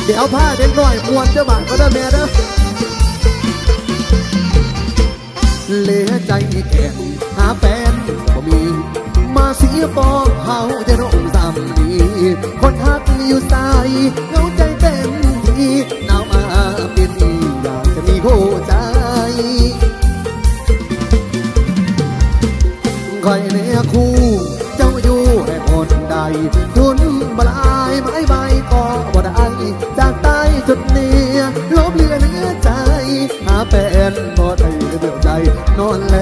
เดี๋ยวพาเด็กน้อยมวนจะบาดก็ได้แม่เด้อเหลือใจแก่งหาแฟนบ่มีมาเสียปองเฮาจะน้องสามดีคนฮักอยู่ใส่เงาใจเต็มที่หนาวมาเป็นอีอยากจะมีคู่ใจคอยเนื้อคู่เจ้าอยู่ให้คนใดทุนบลายไม้ใบก็บ่ได้จากใต้จุดเนื้อลบเลือเนื้อใจหาแฟนบ่ได้เดือดใจนอนแล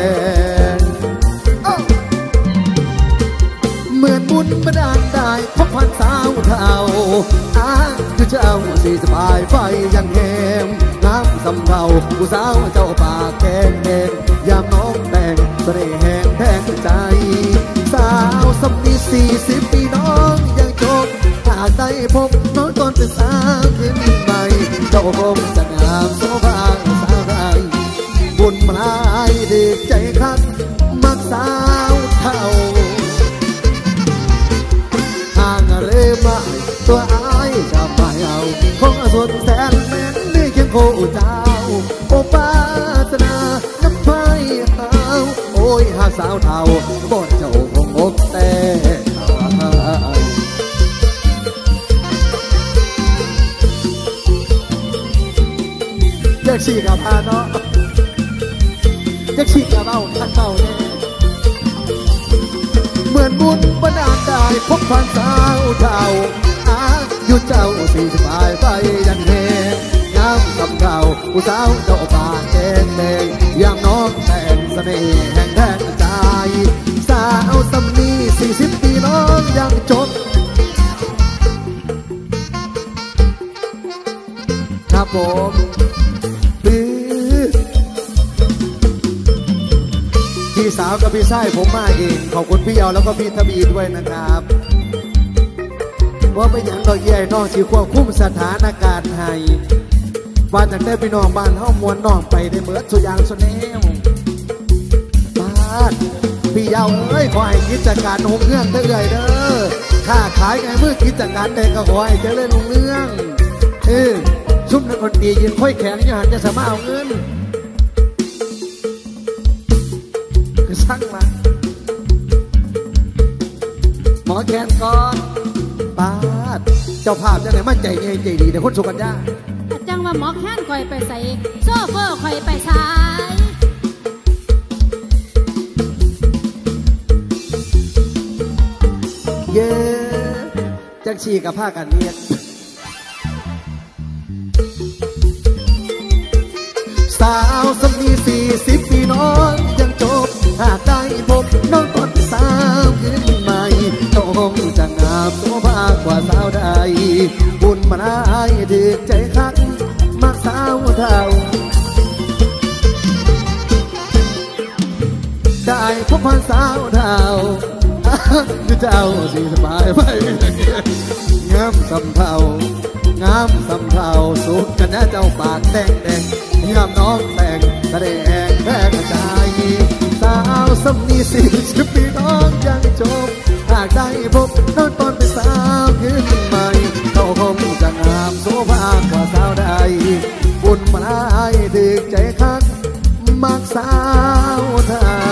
เหมือนบุญบันดาลได้พบพันสาวเท่าคือเจ้าสีสบายไฟยังแหงน้ำสำเภาผู้สาวเจ้าปากแกงแดงยามน้องแดงเสน่ห์แห้งแทงใจสาวสำนี40 ปีน้องยังจบหากได้พบน้องตอนเป็นสาวขึ้นใหม่เจ้าคงจะงามโซภาสาวใดบุญมาลายดีใจคักมักสาวเท่าห่างเรื่อยมาตัวอายจะไม่เอาคงส่วนแสนแม่นนี่เคียงคู่เจ้าโอปาสนาน้ำไฟเฮาโอ้ยหากสาวเท่าบ่เจ้าคงอกแต่เด็กฉีกกับพาเนาะเด็กฉีกกับเอาทักเต่าเนี่ยเหมือนบุญบันดาลได้พบพันสาวเท่าอยู่เจ้าสี่สบายไฟยันแหงน้ำกับเก่าผู้สาวเจ้าป่าแดงแดงยามน้องแต่งเสน่ห์แห่งแทงใจสาวสำนี40 ปีน้องยังจบครับผมพี่สาวกับพี่ชายผมมาเองขอบคุณพี่เยาแล้วก็พี่ทบีด้วยนะครับว่าเป็นอย่างดอกใหญ่น้องสิควบคุมสถานการณ์ให้ว่าจากได้พี่น้องบ้านเฮ้ามวนน้องไปได้เหมือนสุยางสุเนวบ้านพี่เยาเอ้ยขอให้กิจการหงเงื่อนเรื่อยเด้อค้าขายไงเมื่อกิจการเด็กก็ขอให้เจริญหงเงื่อนชุ่มนักคนดียืนค่อยแข็งอย่าหันจะสามารถเอาเงินช่างมาหมอแคนก่อนป้าเจ้าภาพจะไหนมั่นใจเองใจดีแต่คนสุกัญญาจังว่าหมอแคนคอยไปใส่โซเฟอร์คอยไปใช้เย้จังชีกับผ้ากันเนียดสาวสำนี40 ปีน้องยังจบหากได้พบน้องตอนสาวขึ้นใหม่น้องจะงามโซภากว่าสาวใดบุญมาได้ดีใจคักมักสาวเท่าได้พบพันสาวเท่าคือเจ้าสีสบายไปงามสำเภางามสำเภาสุขกันนะเจ้าปากแดงแดงยามน้องแต่งแสดงแพร่กระจายสาวสำนี40 ปีน้องยังจบหากได้พบน้องตอนเป็นสาวขึ้นใหม่เขาคงจะงามโซภากว่าสาวใดบุญมาได้ดึกใจคักมักสาวเท่า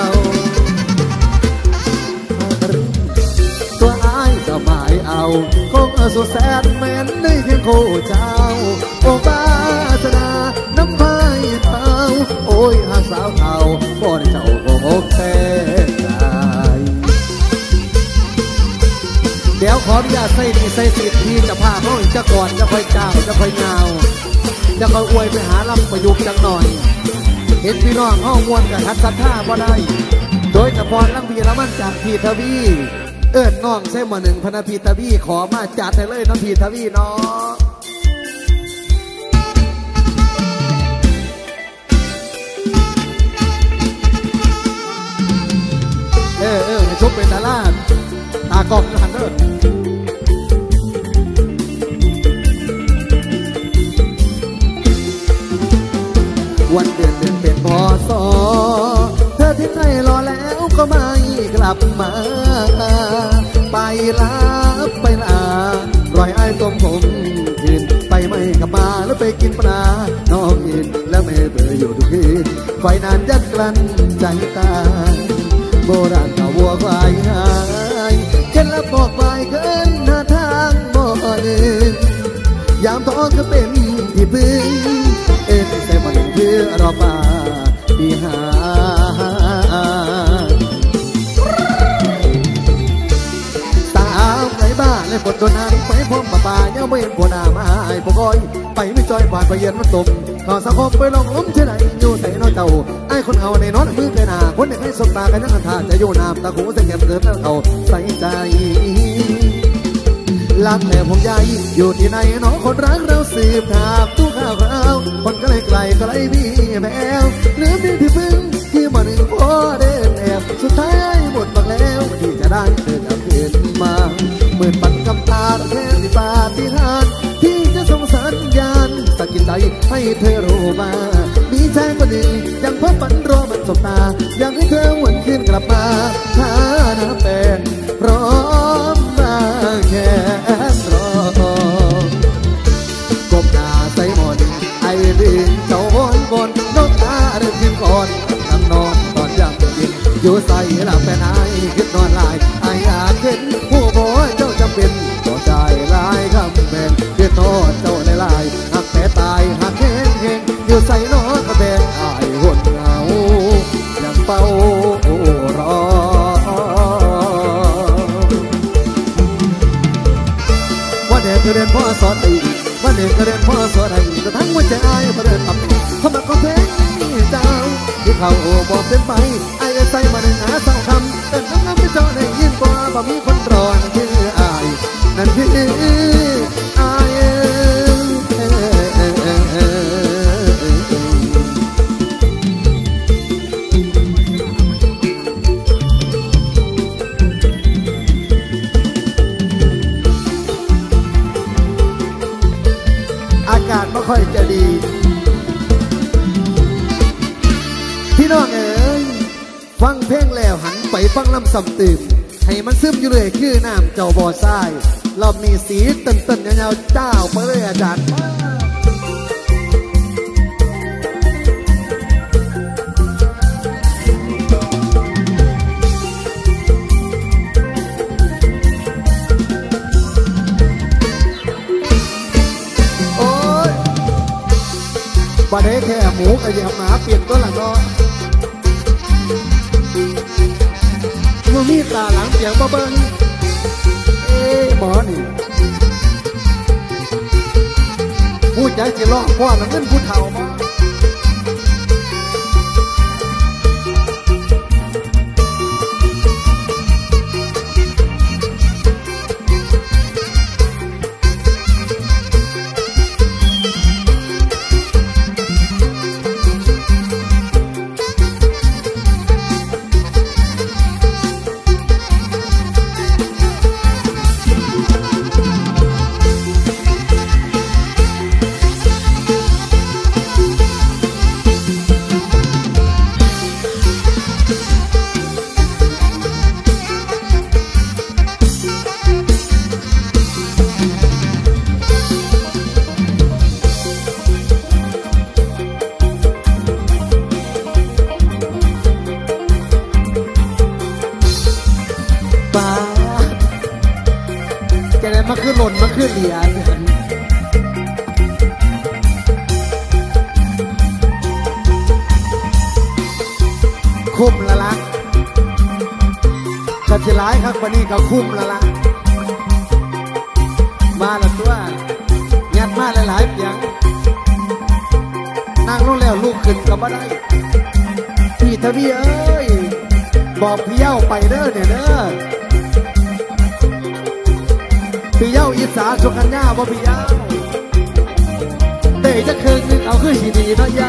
ตัวอ้ายจะหมายเอาคงสุดแสนแม่นในเพียงคู่เจ้าโอบาสนาน้ำพายเท้าโอ้ยหาสาวเท่าบ่ได้เจ้าโอกแต่เดี๋ยวขออนุญาตใส่ดีใส่สิทธิ์ที่จะพาเขาจะก่อนจะค่อยเจ้าจะค่อยยาวจะค่อยอวยไปหาลำประยุกต์จังหน่อยเห็นพี่น้องห้องมวนกับทัดสัทธาบ่ได้โดยเฉพาะลำพีละมันจากพีทวีน้องเส้นมา1พนพีทวีขอมาจัดให้เลยน้ำพีทวีเนาะให้ชุบเป็นดาราตากล้องหันเด้อวันเดือนเป็นพศเธอที่ไหนรอแล้วก็ไม่กลับมาไปลารอยไอ้ต้มผมคืนไปไฟนานยัดกลั้นใจตายโบราณเก่าวัวควายหายเข็นแล้วบอกไปเกินหน้าทางบ่หนึ่งยามท้อก็เป็นที่พึ่งแต่มันเพื่อรอป่าปีหาสาวไก่บ้านเลยบทโดนน้ำไปพร้อมป่าเย้าไม่เห็นผัวหน้ามาไอ้พวกก้อยไปไม่จอยผ่านไปเย็นมันตมขอสังคมไปลองล้มเช่นไรอยู่ใส่น้อยเต่าไอ้คนเอาในน้อยมือเกยหนาคนเด็กให้สบตากันนั่งท่าจะอยู่น้ำตาหูเส้นแก้มเกินแล้วเขาใส่ใจรักแต่ผมใหญ่อยู่ที่ไหนน้องคนรักเราสืบถามตู้ข่าวคราวคนก็เลยไกลก็เลยพี่แมวหรือพี่ที่พึ่งที่มาหนึ่งพอเดินแอบสุดท้ายหมดบังแล้วที่จะได้เดินกับเพื่อนมาเหมือนปันกับตาแค่ที่ปาฏิหาริย์ที่จะส่งสัญญาณสะกิดใจให้เธอรู้มามีใจคนหนึ่งยังพบฝันรอมันสบตาอยากให้เธอวนคืนกลับมาถ้าน้ำเป็นพร้อมมาแค่รอกบหน้าใส่หมอนไอ้ดินเจ้าวนบนนกตาเริ่มขึ้นก่อนนั่งนอนตอนยังเย็นอยู่ใส่หลับเป็นไอ้ขึ้นนอนลายไอ้อยากเห็นผู้บ่เจ้าจำเป็นต่อใจลายคำเป็นขึ้นนอนเจ้าลายหักแต่ตายหักเห็นเห็นอยู่ใส่นอนกระเบนไอ้หุ่นเหงายังเฝ้ารอวันเด็กก็เรียนพ่อสอนตีวันเด็กก็เรียนพ่อสอนให้กระทั่งหัวใจไอ้มาเดินตับเข้ามาก็เพลงเจ้าที่เขาบอกเป็นไปไอ้ใส่มาหนึ่งหาเศร้าคำแต่ทั้งนั้นไม่เจ้าได้ยินกว่าบ่มีคนรอนั่นคือไอ้นั่นคือไอ้อากาศไม่ค่อยจะดีพี่น้องเอ๋ยฟังเพลงแล้วหันไปฟังลำซ้ำตื่นให้มันซึมอยู่เลยคือน้ำเจ้าบ่อทรายรอบนี้สีเต้นๆยาวๆเจ้าไปเลยอาจารย์บัดเฮ้แค่หมูกับยาหมาเปลี่ยนตัวหลังนอนมือมีตาหลังเสียงบ่เบิ้งหมอนี่พูดใจจะร้องพ่อมันเงินพูดเท่ามามาขึ้นหล่นมาขึ้นเหรียญคุ้มละละกัดจะร้ายครับวันนี้ก็คุ้มละละมาละตัวงัดมาหลายๆเพียงนั่งลงแล้วลูกขึ้นก็ไม่ได้พี่ทวีเอ้ยบอกพี่เย้าไปเด้อเนี่ยเด้อพี่เย้าอีสานสุขัญญาบ่พี่เย้าเตะจะคืนนึงเอาขึ้นสีดีน้อยใหญ่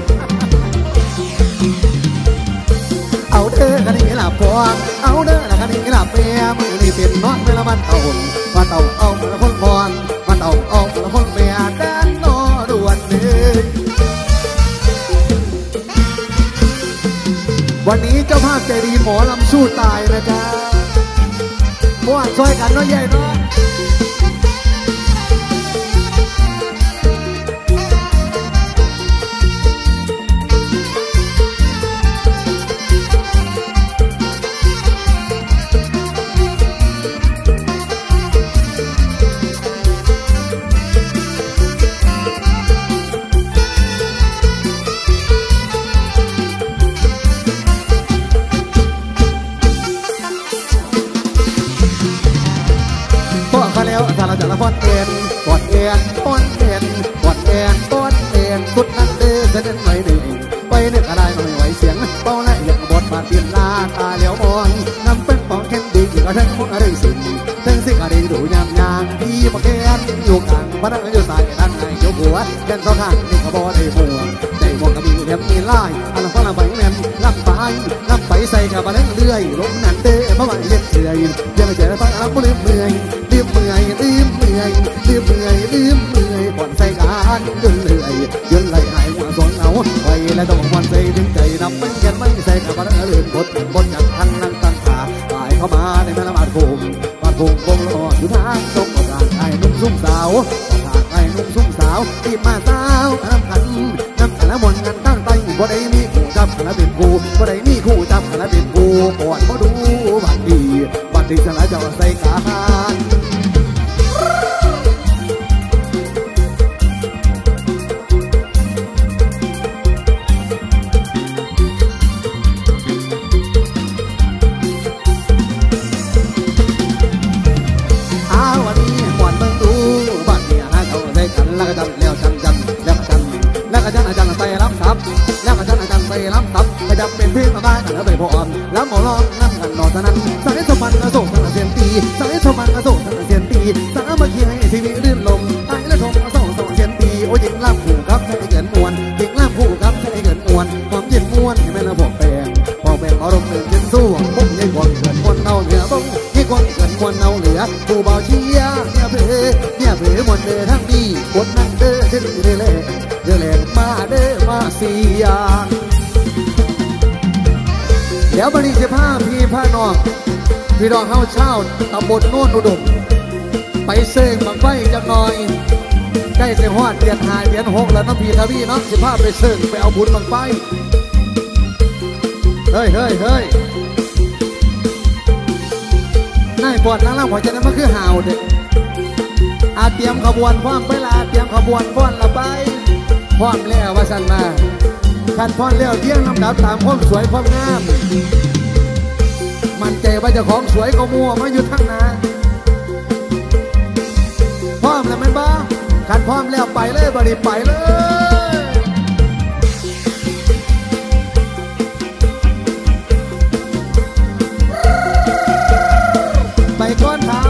เอาเด้อกันนี่หลับพวงเอาเด้อกันนี่หลับเมียมือนี่เป็นน้อยเมื่อละมันเอามาเต่าเอาเมื่อละคนพรมาเต่าเอาเมื่อละคนเมียแดนนอด่วนเลยวันนี้เจ้าภาพใจดีหมอลำสู้ตายนะจ๊ะม่วนช่วยกันน้อยใหญ่เนาะพนักงานอยู่สายทางไหนยกหัวแกนสองข้างนี่ขบวนในหัวใจมองกระบี่เรียบมีลายอันละฟังละใบแม่ลำไปใส่กับมาเล่นเรื่อยลมนั่นเด้อเพราะว่าเย็นเฉยยังเจอฟังแล้วก็ลืมเมื่อยผ่อนใส่การยืนไหลหายหัวสองเอาไว้แล้วต้องผ่อนใส่ถึงใจนับเป็นกันไม่ใส่กับมาเลื่อนบดจากทันนั่งตั้งขาตายเข้ามาในแม่ละบาดภูมิคงรออยู่ทางตรงกับร่างกายนุ่มซุ่มสาวที่มาสาวน้ำขันแล้วมนกันตั้งใจบ่ได้มีคู่จับแล้วเป็นกูบ่ได้มีคู่จับแล้วเป็นกูก่อนบ่ดูบัดดีจะละจะใส่การแล้วก็จันใส่รับทับแล้วก็จันใส่รับทับก็จะเป็นเพลงมาบ้านแล้วไปพร้อมแล้วหมอร้องนั่งกันนอนนั้นสังเกตมันกระโดดสังเกตตีสังเกตมันกระโดดสังเกตตีสังเกตมาเคียงให้ชีวิตรื่นลมไอ้และทงกระโดดสังเกตตีโอ้ยิงล่ำคู่ครับใช้เกินมวนยิงล่ำคู่ครับใช้เกินมวนความเย็นมวนที่ไม่ละบอกแปลงอารมณ์หนึ่งเย็นสู้ปุ๊บยิ่งกว่าเกินมวนเอาเหนือบ้งยิ่งกว่าเกินมวนเอาเหลือผู้เบาเชียเนี่ยเผือมวนเดินทั้งดีกดนั่งเดินขึ้นเรื่อยมาเด้อมาเสียเดี๋ยววันนี้จะพาพี่พาน้องพี่น้องเฮาเช่าตำบลโน่นอุดมไปเซิงบังไฟจังหน่อยใกล้จะฮอดเดือน5 เดือน 6แล้วน้องพี่ทวีเนาะจะพาไปเซิงไปเอาบุญบังไฟเฮ้ยนายปวดนั่งล่างหัวใจนั้นมันคือห่าวเด็กเตรียมขบวนพร้อมไปละเตรียมขบวนพร้อมละไปพร้อมแล้วว่าสันมาขันพร้อมแล้วเที่ยงลำดับตามความสวยความงามมันใจว่าจะของสวยก็มัวมาอยู่ทั้งนาพร้อมแล้วมันบ้าขันพร้อมแล้วไปเลยบริไปเลยไปก้อนเท้า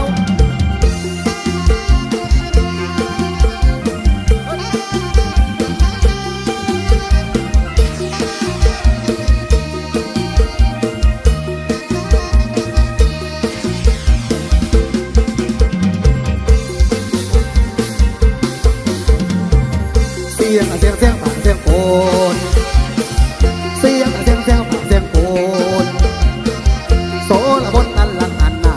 เสียงผ่านเสียงโกนเสียงผ่านเสียงโกนโซละบนนั่นลังอันนา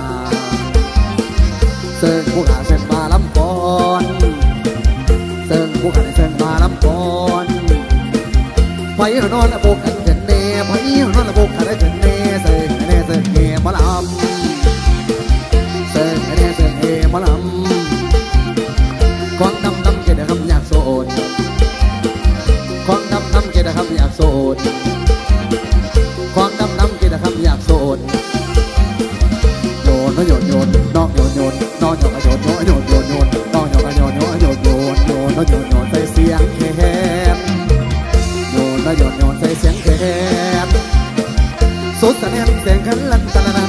เสิร์ฟผู้ขาเสิร์ฟมาลำก่อนเสิร์ฟผู้ขาเสิร์ฟมาลำก่อนไฟนอนละโบกันเกินเน่ไฟนอนละโบกันเกินเน่เสิร์ฟเน่เสิร์ฟเน่มาลำเสิร์ฟเน่เสิร์ฟเน่มาลำควงดำเกิดคำอยากโซนควงดำเกิดคำอยากโซนควงดำเกิดคำอยากโซนโยนน้องโยนน้องโยนน้องโยนใส่เสียงแคนโยนใส่เสียงแคนสุดตะเนียนเสียงขันลันตะลัน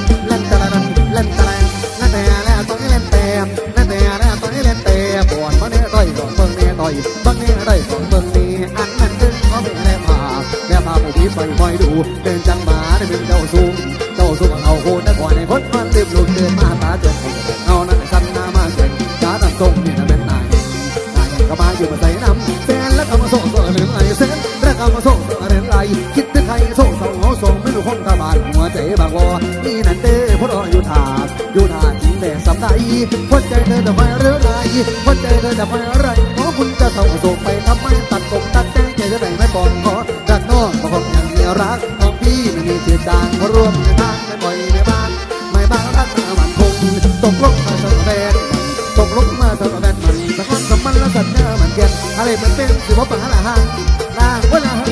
แล้วต้องเล่นแต่แล้วต้องเล่นแต่ปวดบ้านเนี่ยต่อยของเบิ่งเนี่ยต่อยบ้านเนี่ยต่อยของเบิ่งนี่อันนั้นดึงเขาเป็นแม่พาผู้พี่ไปคอยดูเดินจังหมาได้เป็นเจ้าสูงเอาโคนตะก่อนในพดมันลืมลุกเดินมาตาเจ็บเอานั่นสั่นหน้ามาเจ็บตาตั้งทรงนี่นะเป็นนายก็มาอยู่มาใส่น้ำแสนแล้วก็มาส่งเรื่องไรแสนแล้วก็มาส่งเรื่องไรคิดถึงใครส่งไม่รู้คนตาบานหัวใจบางวอนี่นั่นเด้อพดอยู่ถาจริงแต่สับได้หัวใจเธอจะไฟเรื่องไรหัวใจเธอจะไฟอะไรขอคุณจะส่งไปทำไมตัดแจ้งใจจะได้ไม่ปองขอดักน้องมาบอกอย่างนี้รักน้องพี่ไม่มีเสียจางมาร่วมในทางไม่บ่อยในบ้านรักมันคงตกลงมาสะแบนมันสะก้อนสมันแล้วสัญญามันเย็นอะไรมันเป็นสิว่าปังละห้างล่างเวลา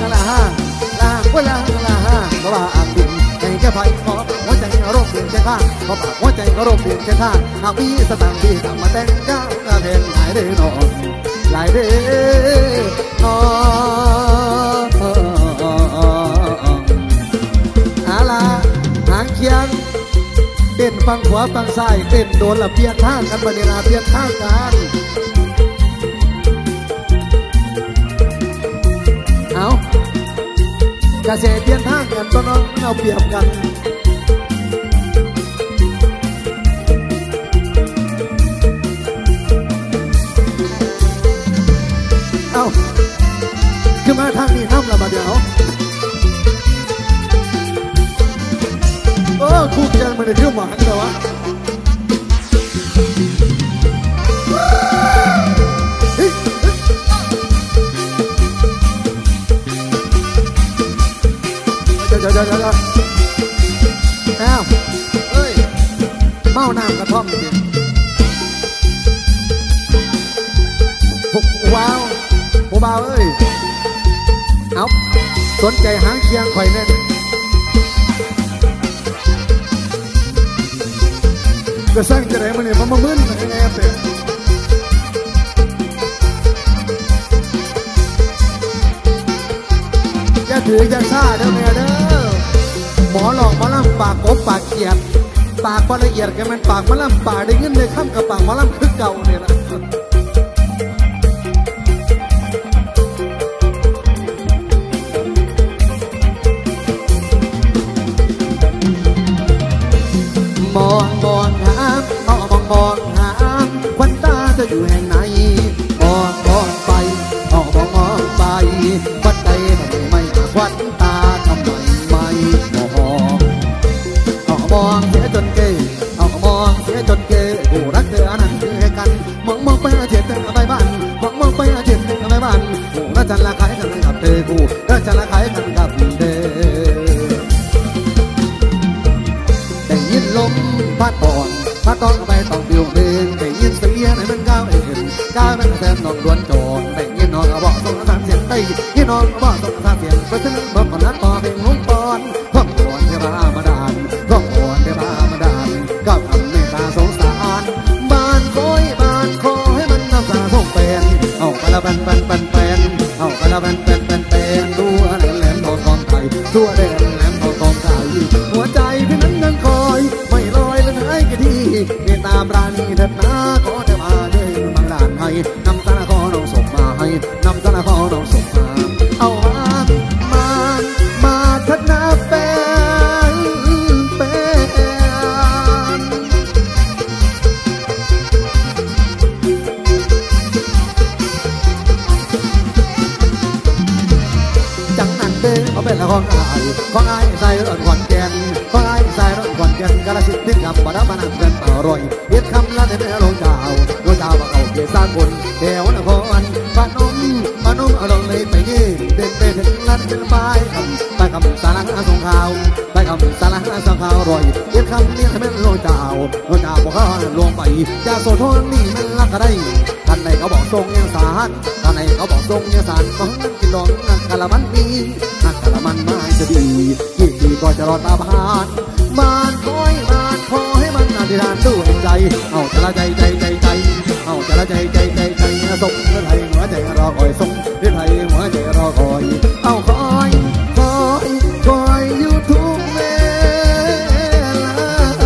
เพราะว่าอ่างดินในแค่ไฟขอหัวใจอารมณ์เปลี่ยนแค่ข้างเพราะปากหัวใจอารมณ์เปลี่ยนแค่ข้างหากมีสตางค์ที่ทำมาแต่งก้าวเพลงหลายเด้อนอนหลายเด้อนอาลาหางเคียงเต้นฟังขวาฟังซ้ายเต้นโดนละเปลี่ยนท่ากันบันเดลาเปลี่ยนท่ากันกเสเปลี่ยนทางกันต้นน้องเอาเปรียบกันเอาขึ้นมาทางนี้น้ำละมาเดี๋ยวคู่เกียร์มันจะเที่ยวหมาเหรอวะเดี๋ยวอ้าวเอ้ยเมาน้ำกระท่อมจริงว้าวโอ้บ่าวเอ้ยเอาสนใจหางเคียงข่อยแน่ก็สร้างจะได้มาเนี่ยมามึนยังไงเป๊ะอย่าถืออย่าซ่าเด้อแม่เด้อหมอหลอกมาล่ำปากกบปากเขียดปากบ่ละเอียดกันมันปากมาล่ำปากได้เงินได้ข้ามกับปากมาล่ำคือเก่าเนี่ยนะมองหามองหามควันตาจะอยู่แห่งไหนมองไปมองไปควันใจทำไมควันตาทำไมไม่มองเสียจนเกยมองเสียจนเกยผู้รักเธออันนั้นคือกันมองไปเจ็บอะไรบ้านมองไปเจ็บอะไรบ้านผู้รักฉันละขายกันกับเธอผู้รักฉันละขายกันกับเธอได้ยินลมพัดอ่อนพัดต้องไปต้องเดียวเดินได้ยินเสียงให้มันก้าวเอ็นก้าวมันแซมนองดวนโจรได้ยินน้องบอกส่งสารเสียงได้ยินน้องบอกส่งสารเสียงไปถึงบอกคนนั้นต่อเพลงลุ้มปอนข้องปอนเทพามาดานข้องปอนเทพามาดานก้าวทำเมตตาสงสารบ้านคอยบ้านคอให้มันน้ำตาส่งเป็นเอาไปละเป็นเอาไปละเป็นดูอะไรแหลมทองไทยดูอะไรแหลมทองไทยหัวใจพี่นั้นยังคอยไม่ลอยและหายกี่ทีนี่ตามรานีเถิดนะขอจะมาด้วยบางด่านให้นำสารคอน้องส่งมาให้นำสารคอน้องส่งมาเอามาเถิดนะเป็นจังนั้นเด้อเขาเป็นละของอายใส่รถขอนแก่นของอายใส่รถขอนแก่นกาลสินธุ์กับบัดมานั่งกันอร่อยเฮ็ดคำละในแม่ลงเจ้าว่าเอาเกศสร้างบนเดี๋ยวนครบ้านนมเอาลงเลยไปยืนเดินไปถึงลัดเป็นป้ายคำสารหาส่งข่าวไปคำสารหาส่งข่าวอร่อยเฮ็ดคำนี้ให้แม่ลงเจ้าบอกเขาลงไปจะโซทนนี่มันรักกันได้ท่านไหนเขาบอกทรงยังสาหัสท่านไหนเขาบอกทรงยังสารต้องกินดองนักกะละมันมีนักกะละมันไม่จะดีกี่ปีก็จะรอดตาบานบ้านคอยให้มันอธิษฐานด้วยใจเอาจะละใจเอาจะละใจส่งเรื่องไทยหัวใจรอคอยส่งเรื่องไทยหัวใจรอคอยเอาคอยอยู่ทุกเวลา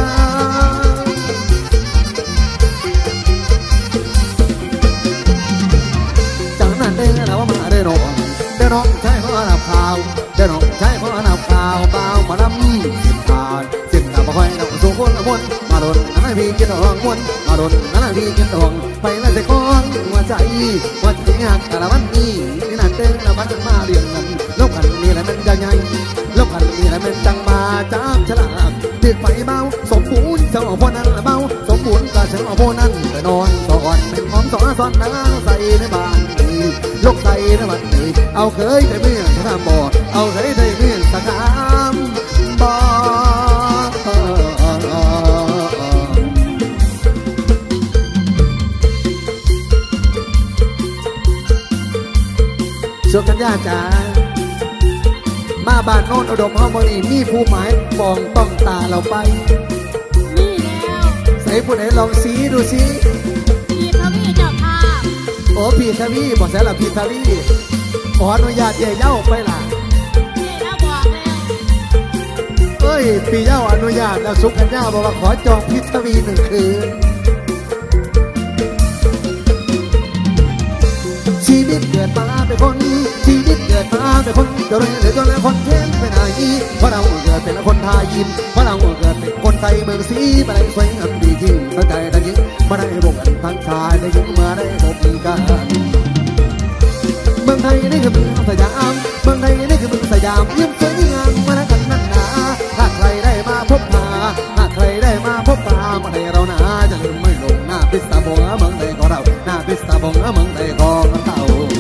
จากนั้นเดินแล้วมาเดินน้องใช้เพราะนับข่าวเดินน้องใช้เพราะนับข่าวเปล่ามาล้ำสิบตาบ่ค่อยนับสู่คนละมวนมาโดนนั่นพี่กินทองมวนมาโดนนั่นพี่กินทองไปแล้วแต่ก้อนหัวใจงานแต่ละวันนี้นี่นั่นเดินละวันมาเรียงนั้นโลกอันนี้แหละมันจะใหญ่โลกอันนี้แหละมันจังมาจ้าฉลาดติดไฟเบาสมบูรณ์เจ้าพ่อนั้นเบาสมบูรณ์ก็เจ้าพ่อนั้นไปนอนสอนเป็นของสอนนางใส่ในบ้านโลกใส่ในบ้านนี้เอาเคยได้เมื่อสามบ่อเอาเคยได้เมื่อสามบ่อสุกัญญาจ๋ามาบ้านโน้นอุดมห้องนี้มีผู้หมายมองต้องตาเราไปนี่แล้วใส่ผู้ไหนลองสีดูสิพี่ทวีเจ้าภาพโอ้พี่ทวีบอกแสละพี่ทวีขออนุญาตเย่เย้าไปล่ะเย่เย้าบอกแล้วเอ้ยพี่เย้าอนุญาตแล้วสุกัญญาบอกว่าขอจองพี่ทวี1 คืนชีวิตเกิดมาเป็นคนชีวิตเกิดมาเป็นคนจะเรียนหรือจะเรียนคนเท่อินเพราะเราเกิดเป็นคนไทยเมืองศรีมาได้สวยงามดีจริงตั้งใจตั้งยิ่งมาได้พบกันทั้งชายได้ยิ่งมาได้พบกันเมืองไทยนี่คือเมืองสยามเมืองไทยนี่คือเมืองสยามยิ้มสวยงามมาได้กันนักหนาถ้าใครได้มาพบพาถ้าใครได้มาพบพามาได้เราหนาจะลืมไม่ลงหน้าพิษตาบงเมืองไทยของเราหน้าพิษตาบงเมืองไทยของเรา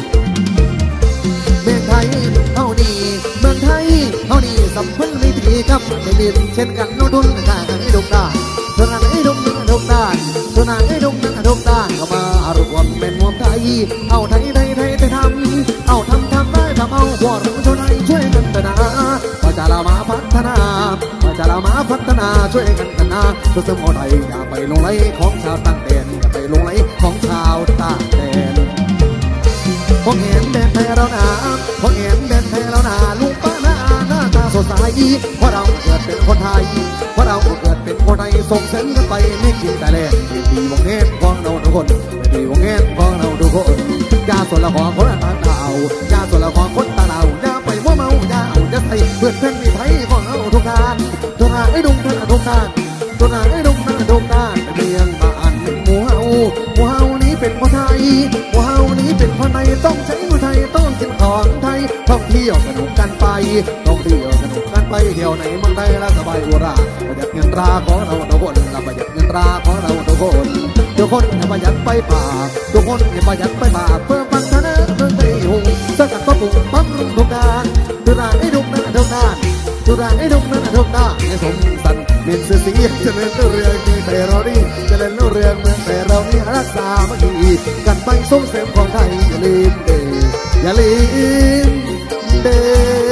เมืองไทยเท่านี้เมืองไทยเท่านี้สัมพันธ์ไม่ตีกับไม่ลืมเช่นกันโน้ดุลข้าให้ดงดาส่วนนั้นให้ดงด้านส่วนนั้นให้ดงด้านก็มารวมเป็นมวลไทยเอาไทยทำเอาทำได้ทำเอาหัวเราชนไทยช่วยกันพัฒนาว่าจะเรามาพัฒนาว่าจะเรามาพัฒนาช่วยกันกันนะเพื่อสมอไทยอย่าไปลงไหลของชาวต่างแดนอย่าไปลงไหลของชาวต่างแดนพวกเห็นแดนไทยเราหนาพวกเห็นแดนไทยเราหนาลุงป้าหน้าตาสดใสเพราะเราเกิดเป็นคนไทยเพราะเราเกิดเป็นคนไทยส่งเสริมกันไปไม่กินแต่แรกดีวงเงินของเราทุกคนดีวงเงินของเราทุกคนยาส่วนละของคนต่างดาวยาส่วนละของคนต่างดาวยาไปมั่วเมายาเอาจะใส่เพื่อนเพื่อนมีไทยของเราทุกการทุกงานไอ้ดงทุกการทุกงานไอ้ดงทุกการเมียงบ้านหมู่เฮานี้เป็นคนไทยหมู่เฮานี้เป็นคนไทยต้องใช้คนไทยต้องกินของไทยท่องเที่ยวสนุกกันไปท่องเที่ยวสนุกกันไปเที่ยวไหนเมืองไทยแล้วสบายอุราประหยัดเงินตราของเราทุกคนประหยัดเงินตราของเราทุกคนทุกคนอย่าประหยัดไปป่าทุกคนอย่าประหยัดไปป่าเพื่อพัฒนาเมืองไทยหุ่งสกัดปะปุ่งปั๊มรุ่งทุกการทุกการให้ดุกนั่นทุกการทุกการให้ดุกนั่นทุกการให้สมสันเมียนเสียเจริญเรืองเมืองไทยเรานี่เจริญเรืองเมืองไทยเรานี่รักษาเมื่อกี้กันไปส่งเสริมของไทยอย่าลืมเด้อย่าลืมเด้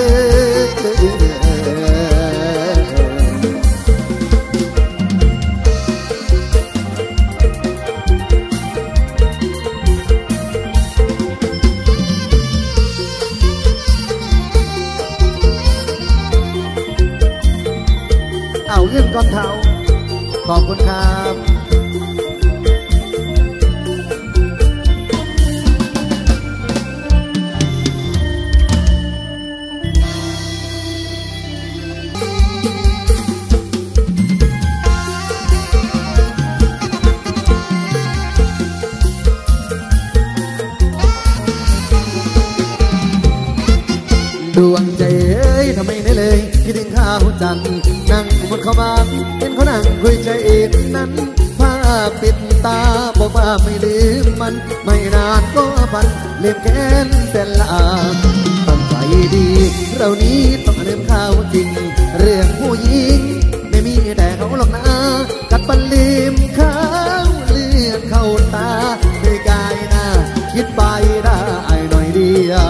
เอาเงินก้อนเท้าขอบคุณครับดวงใจเอ้ยทำไมได้เลยคิดถึงข้าวจันนั่งบนเขาบ้านเห็นเขานั่งคุยใจเองนั้นผ้าปิดตาบอกว่าไม่ลืมมันไม่นานก็พันลืมแค้นเส้นละตั้งใจดีเรานี้ต้องลืมข้าวจริงเรื่องผู้หญิงไม่มีแต่เขาหรอกนะกัดปันลืมข้าวเลือดเข้าตาด้วยกายหน้าคิดไปได้หน่อยเดียว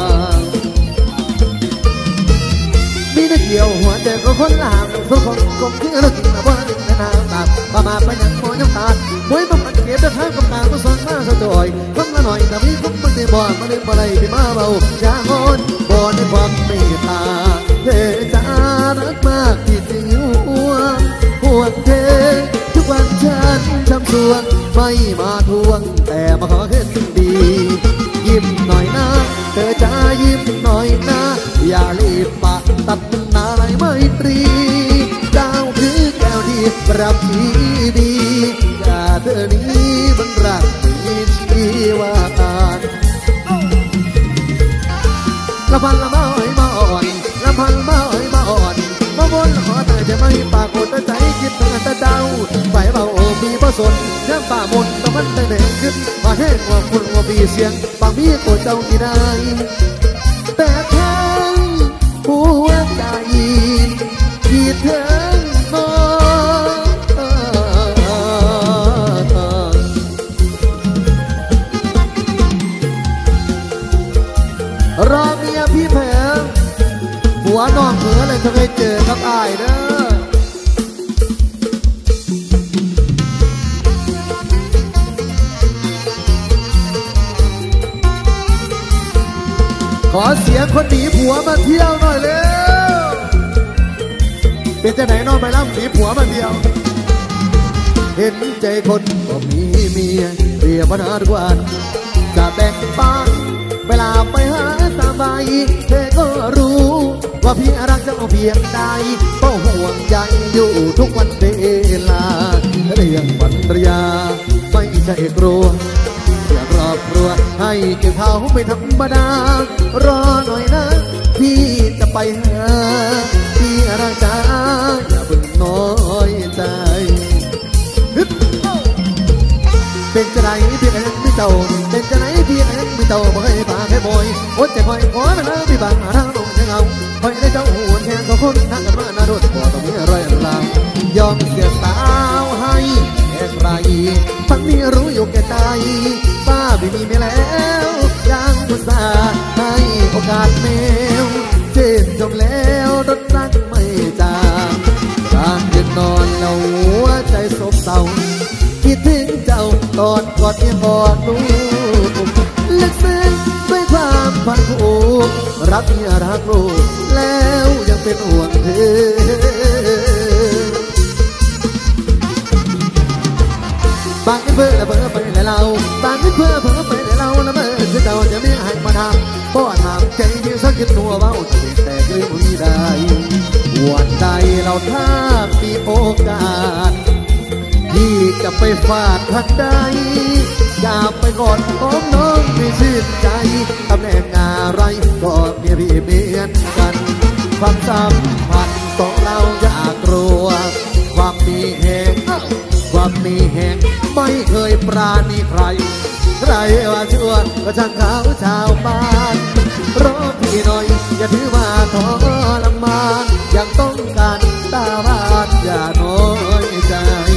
มีนักเกี่ยวหัวใจก็คนละห่างทุกคนคงคือเรากินมาบ้านในน้ำตามาไปยังมอยังตาป่วยมันเก็บได้ทั้งกับตาก็ส่งมาสะดวยคนละหน่อยแต่มีคนมันได้บ่มาเล่นอะไรที่มาเบาอย่างอนบ่ในความเมตตาเธอจะรักมากที่จริงห่วงเธอทุกวันฉันช้ำสวงไม่มาทวงแต่มาขอขึ้นดียิ้มหน่อยนะเธอจะยิ้มหน่อยนะอย่ารีบปะตัดนาไรไม่ตรีดาวคือแก้วที่รับดีอย่าเธอนี้มันรักมีชีวาตาละพันละมาอ้อยมาอ่อนละพันมาอ้อยมาอ่อนมาบนขอแต่จะไม่ปากคนใจคิดถึงแต่เจ้าไปเบามีผสมน้ำป่ามนตะมันแต่เด็กขึ้นมาแห้งว่าฝุ่นว่าปีเสียงบางมีโกเจ้าที่ได้แต่ทั้งหัวใจที่เธอน้รอเมียพี่แผลหัวน้องเผือเลยจะไปเจอกับอ้ายเด้อขอเสียงคนหนีผัวมาเที่ยวหน่อยเร็วเป็นจะไหนน้องไปรับหนีผัวมาเที่ยวเห็นใจคนก็มีเมียเรียบปัญหาทุกวันจะแบ่งปันเวลาไปหาสบายเธอก็รู้ว่าว่าพี่รักเจ้าเพียงใดก็ห่วงใยอยู่ทุกวันเวลาเรื่องภรรยาไม่ใช่กลัวเรื่องครอบครัวให้เก็บเขาไม่ธรรมดารอหน่อยนะพี่จะไปหาพี่รักจ้าอย่าเพิ่งน้อยใจเป็นจะไหนพี่เอ็งพี่เต่าเป็นจะไหนพี่เอ็งพี่เต่าบ่เคยพาแค่บ่อยอดใจคอยขอมาแล้วพี่บางหาทางลงจะเงาคอยได้เจ้าหุ่นแทนก็คนทักกันมาหน้าดุดบ่ต้องมีอะไรหลังยอมเสียสาวให้แค่ใครทั้งนี้รู้อยู่แก่ใจป้าไม่มีไม่แล้วยังอุตส่าห์ให้โอกาสแมวเจ็บจมแล้วรถรักไม่จางการยืนนอนแล้วหัวใจโศกเศร้าคิดถึงเจ้าตอนกอดเมียกอดลูกลึกซึ้งด้วยความพันผูกรักเมียรักลูกแล้วยังเป็นห่วงเธอบางเพื่อเพื่อไปแต่เราบางเพื่อเพื่อไปแต่เราแล้วเมื่อเจ้าจะไม่ให้มาทำเพราะทำใจที่สักคิดตัวว่าจะเป็นแต่ก็ยังไม่ได้วันใดเราถ้ามีโอกาสที่จะไปฝากทักใดอย่าไปกอดของน้องไม่ชื่นใจตำแหน่งอะไรก็มีพี่เหมือนกันความสัมพันธ์ของเราอย่ากลัวความมีแห่งความมีแห่งไม่เคยปราณีใครใครว่าชั่วก็ช่างเขาชาวบ้านรอพี่หน่อยอย่าถือว่าทรมานยังต้องการตาบ้านอย่าน้อยใจ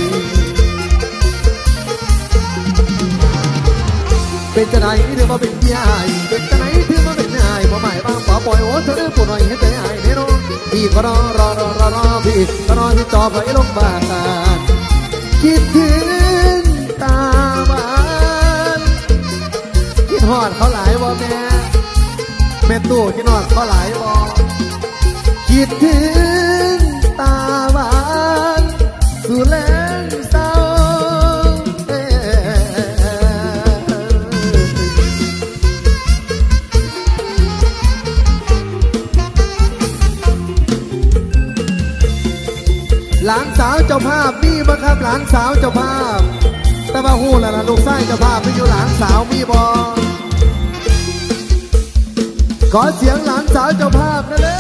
เป็นจะไหนหรือว่าเป็นยายเป็นจะไหนถือว่าเป็นนายพอใหม่บ้างพอปล่อยโอ้เธอปวดหน่อยให้ใจหายแน่นอนพี่ก็รอพี่ก็รอที่จอไปลงบ้านคิดถึงตาบ้านคิดหอดเขาหลายบ่แม่ตู้คิดหอดเขาหลายบ่คิดถึงตาบ้านสู่แลงเศร้าหลานสาวเจ้าภาพมีบ่ครับหลานสาวเจ้าภาพแต่ว่าหู้แล้วล่ะลูกชายเจ้าภาพไม่อยู่หลานสาวมีบ่ขอเสียงหลานสาวเจ้าภาพนะเด้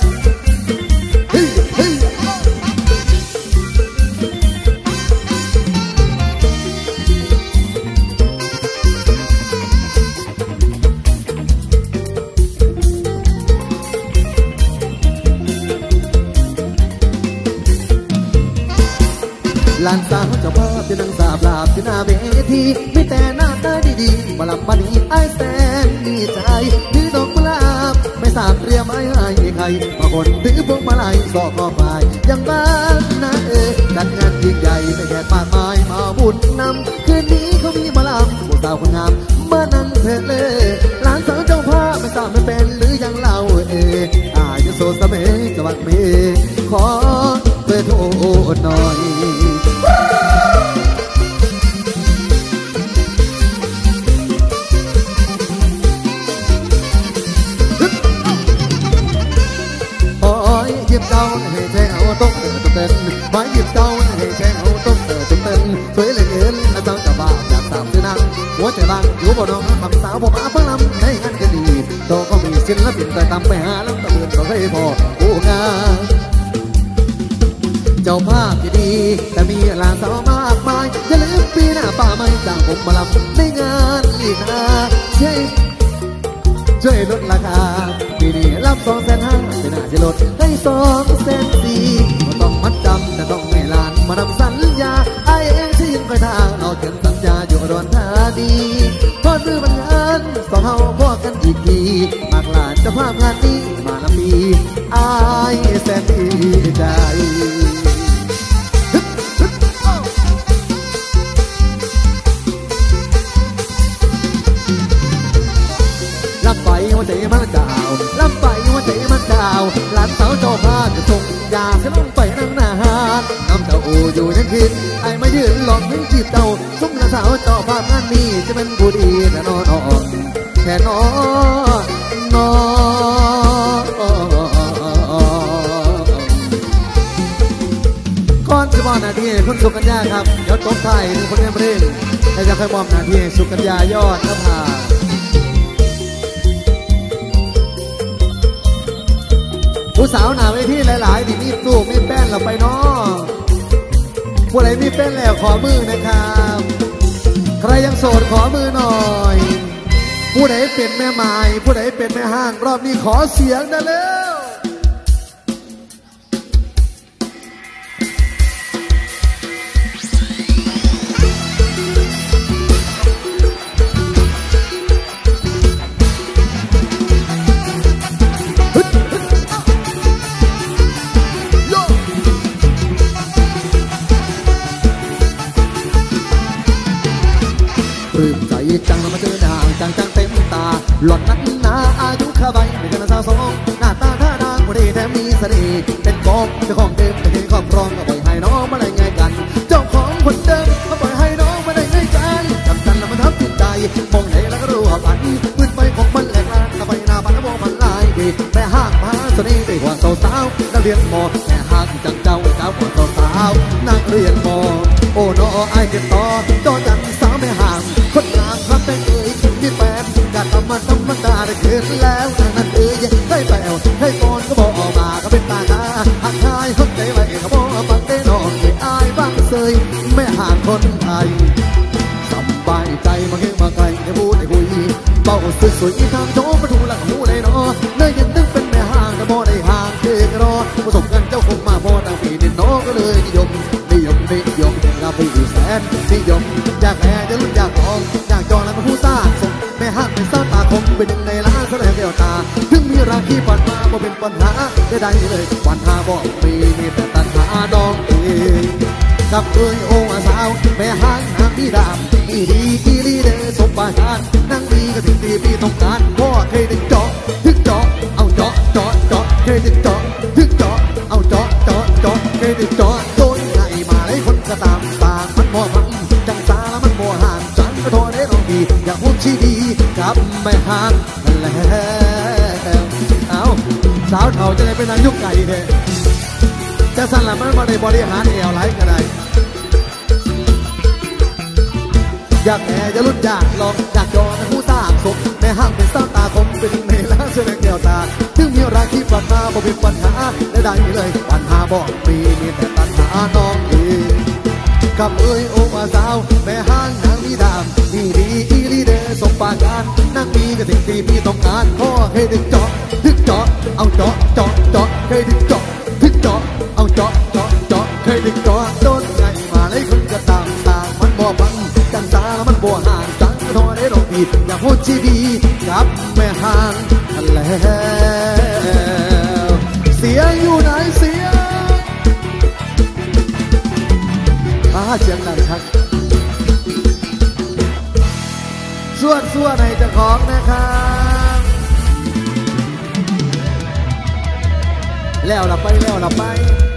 หลานสาวเจ้าภาพที่นั่งสาบลาบที่หน้าเวทีมีแต่หน้าตาดีๆมาลับมาดีไอ้แสนดีใจถือดอกกุหลาบไม่ทราบเตรียมไว้ให้ใครมาคนถือพวงมาลัยก็ขอไปยังบ้านนะจัดงานยิ่งใหญ่ไม่แขกมากมายมาบุญนำคืนนี้เขามีมาลำผู้สาวคนงามมานั่งเถิดเลยหลานสาวเจ้าภาพไม่ทราบไม่เป็นหรือยังเล่าอายุโซสเมจังหวัดเมขอเบอร์โทรหน่อยหยิบเจ้าให้แทงเอาตุ๊กตุ๊กเต้นไม้หยิบเจ้าให้แทงเอาตุ๊กตุ๊กเต้นสวยเหลือเกินและเจ้าจะบ้าจากสามซื้อนังหัวใจบางอยู่บ่น้องคำสาวผมอาเพิ่งลำให้งานกันดีโตก็มีศิลปินแต่ตามไปหาแล้วตะเบือนเราให้พอโอ้งานเจ้าภาพที่ดีแต่มีหลานสาวมากมายอย่าลืมปีหน้าป้าไม่จ้างผมมาลำในงานอีกนะช่วยลดราคาปีนี้รับ250,000เป็นอาจจะลดให้240,000ไม่ต้องมัดจำแต่ต้องให้หลานมาทำสัญญาไอ้เองที่ยังคอยทางเอาเขียนสัญญาอยู่อุดรธานีพอซื้อบันงานสองเฮาพอกันอีกทีมากหลานเจ้าภาพงานนี้มาลำปีไอ้แสนดีใจ หัวใจมันดาวลำไปหัวใจมันดาวหลานสาวเจ้าพาจะส่งยาจะลงไปนั่งนานน้ำเจ้าโออยู่ยังคิดไอ้มายืนหลอกให้จีบเจ้าสุ่มหลานสาวเจ้าภาพงานนี้จะเป็นผู้ดีแน่นอนแน่นอนหน้าที่คุณสุกัญญาครับเดี๋ยวตบไทายหนึ่งคนเล่นเพลงและจะค่อยมอบหน้าที่สุกัญญายอดนภาผู้สาวหน้าเวทีหลายๆที่มีตู้มีแป้นเราไปเนาะผู้ใดมีแป้นแล้วขอมือนะครับใครยังโสดขอมือหน่อยผู้ใดเป็นแม่ไม้ผู้ใดเป็นแม่ห้างรอบนี้ขอเสียงได้แล้วปลื้มใจจังมาเจอด่างจังเต็มตาหล่อนนั้นนาอายุข้าใบไม่กันสาวสองหน้าตาท่านางผู้ดีแถมมีเสน่ห์เป็นกองเจ้าของเดิมไม่เคยครอบครองก็ปล่อยให้น้องมาได้ไงกันเจ้าของคนเดิมก็ปล่อยให้น้องมาได้ไงกันจำกันแล้วมันทับจิตใจมองไหนแล้วก็รู้ว่ามันมืดไปของมันแหลกลานก็ไปหน้าบ้านแล้วมองมันลายดีแม่ห้างมหาเสน่ห์ได้กว่าสาวนักเรียนมอแม่ห้างจังเจ้ากว่าสาวนักเรียนมอโอ้น้อไอเก็บต่อจอจันสาวแม่ห้างคนงามครับแต่เอ่ยมีแฟนกะธรรมดาได้เกิดแล้วนั่นเอ่ยให้แปวให้ปอนก็บอกออกมาก็เป็นตาหน้าหักทายหักใจไว้ก็บอกฟังได้นอนไม่อายบ้างเสยแม่ห่างคนไทยสบายใจมาเก่งมาไกลได้พูดได้คุยเบาสวยๆทางโจ้ประตูหลังหูเลยเนาะเนยยังนึกเป็นแม่ห่างแต่บ่ได้ห่างเกินรอผสมกันเจ้าคงมาพอต่างปีดินน้องก็เลยนิยมลาผู้แสนนิยมอยากแห่จะลุ้นอยากลองอยากจองแล้วมาผู้สร้างสมแม่ฮักเป็นสาวตาคมเป็นหนึ่งในล้านแสดงเดียวตาถึงมีราคีผ่านมาบ่เป็นปัญหาได้เลยวันหาบอกมีแต่ตัณหาดองเองกับเอ้ยโอ้สาวแม่ฮักหางมีดามมีดีกีรีเดสมบัตินั่งดีก็ถึงดีพี่ต้องการพ่อเคยดึงเจาะเอาเจาะเคยดึงเจาะเอาเจาะเคยดึงเจาะโดนไงมาเลยคนก็ตามมันบ่มันจังสาแล้วมันบ่ห่างฉันก็โทษได้ต้องดีอยากพูดที่ดีกับไม่ห่างแล้วเอาสาวเฒ่าจะได้เป็นนางยุคไก่เด้จะสั่นละมันมาได้บริหารเอวไหลก็ได้อยากแห่จะลุ้นอยากลองอยากจอเป็นผู้สร้างสมแม่ห้างเป็นสาวตาคมเป็นในล้านเสื้อแก้วตาถึงมีราคีผ่านมาบ่เป็นปัญหาได้เลยปัญหาบอกมีแต่ปัญหาน้องเองกับเอ้ยโอ้มาสาวแม่ห้างนางมีดามมีดีอีลีเดสมปาการนั่งมีก็สิ่งที่พี่ต้องการพ่อเคยดึงเจาะเอาเจาะเคยดึงเจาะเอาเจาะเคยดึงเจาะโดนไงมาเลยคนก็ต่างมันบ่บังจังสาแล้วมันบ่ห่างจังก็โทษได้ลงดีอยากพูดที่ดีกับแม่ห้างแล้วเสียงอยู่ไหนเสียงเสียงดังครับส่วนในเจ้าของนะครับแล้วเราไป